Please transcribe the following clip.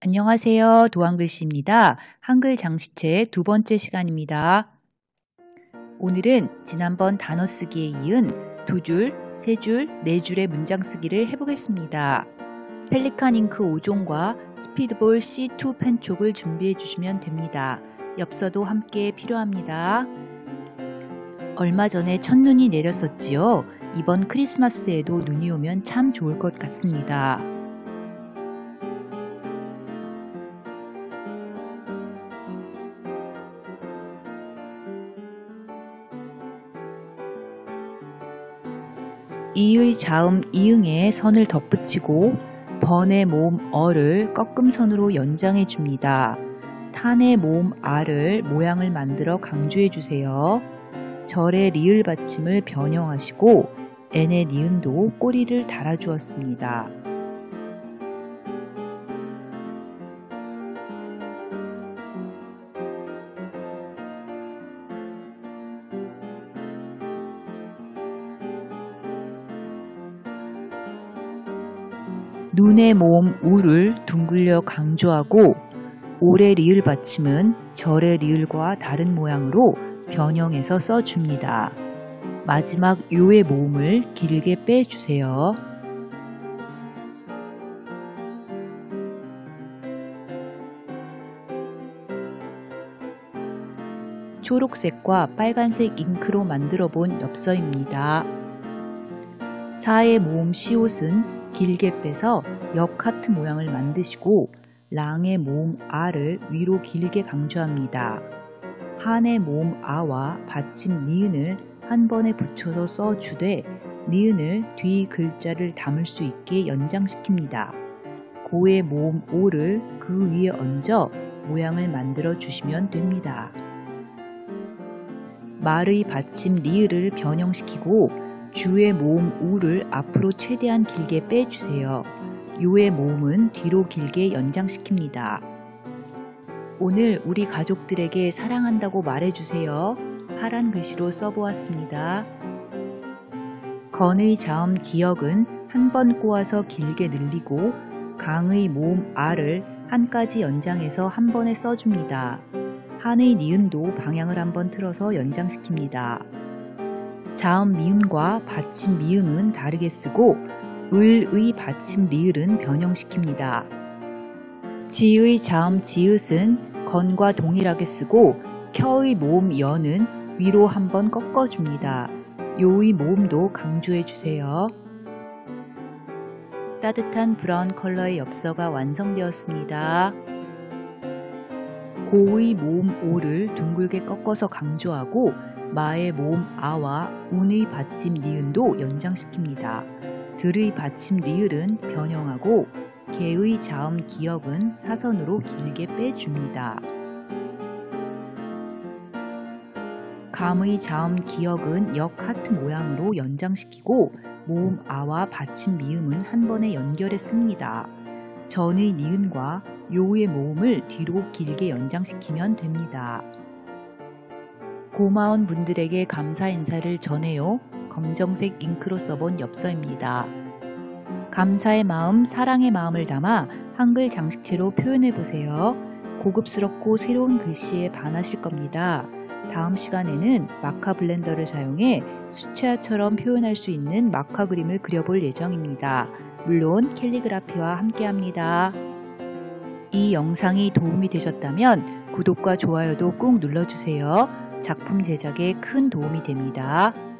안녕하세요. 도안글씨입니다. 한글 장식체 두 번째 시간입니다. 오늘은 지난번 단어 쓰기에 이은 두 줄, 세 줄, 네 줄의 문장 쓰기를 해보겠습니다. 펠리칸 잉크 5종과 스피드볼 C2 펜촉을 준비해 주시면 됩니다. 엽서도 함께 필요합니다. 얼마 전에 첫눈이 내렸었지요. 이번 크리스마스에도 눈이 오면 참 좋을 것 같습니다. 이의 자음 이응에 선을 덧붙이고 번의 모음 어를 꺾음선으로 연장해 줍니다. 탄의 모음 아를 모양을 만들어 강조해 주세요. 절의 리을 받침을 변형하시고 n의 니은도 꼬리를 달아 주었습니다. 눈의 모음 우를 둥글려 강조하고 올의 리을 받침은 절의 리을과 다른 모양으로 변형해서 써줍니다. 마지막 요의 모음을 길게 빼주세요. 초록색과 빨간색 잉크로 만들어 본 엽서입니다. 사의 모음 시옷은 길게 빼서 역 하트 모양을 만드시고 랑의 모음 아를 위로 길게 강조합니다. 한의 모음 아와 받침 니은을 한 번에 붙여서 써주되 니은을 뒤 글자를 담을 수 있게 연장시킵니다. 고의 모음 오를 그 위에 얹어 모양을 만들어 주시면 됩니다. 말의 받침 리을을 변형시키고 주의 모음 우를 앞으로 최대한 길게 빼주세요. 요의 모음은 뒤로 길게 연장시킵니다. 오늘 우리 가족들에게 사랑한다고 말해주세요. 파란 글씨로 써보았습니다. 건의 자음 기역은 한 번 꼬아서 길게 늘리고 강의 모음 아를 한 가지 연장해서 한 번에 써줍니다. 한의 니은도 방향을 한번 틀어서 연장시킵니다. 자음 미음과 받침 미음은 다르게 쓰고 을의 받침 리을은 변형시킵니다. 지의 자음 지읒은 건과 동일하게 쓰고 켜의 모음 연은 위로 한번 꺾어줍니다. 요의 모음도 강조해주세요. 따뜻한 브라운 컬러의 엽서가 완성되었습니다. 고의 모음 오를 둥글게 꺾어서 강조하고 마의 모음 아와 운의 받침 니은도 연장시킵니다. 들의 받침 리을은 변형하고 개의 자음 기역은 사선으로 길게 빼줍니다. 감의 자음 기역은 역 하트 모양으로 연장시키고 모음 아와 받침 미음은 한 번에 연결해 씁니다. 전의 니은과 요의 모음을 뒤로 길게 연장시키면 됩니다. 고마운 분들에게 감사 인사를 전해요. 검정색 잉크로 써본 엽서입니다. 감사의 마음, 사랑의 마음을 담아 한글 장식체로 표현해보세요. 고급스럽고 새로운 글씨에 반하실 겁니다. 다음 시간에는 마카 블렌더를 사용해 수채화처럼 표현할 수 있는 마카 그림을 그려볼 예정입니다. 물론 캘리그라피와 함께합니다. 이 영상이 도움이 되셨다면 구독과 좋아요도 꾹 눌러주세요. 작품 제작에 큰 도움이 됩니다.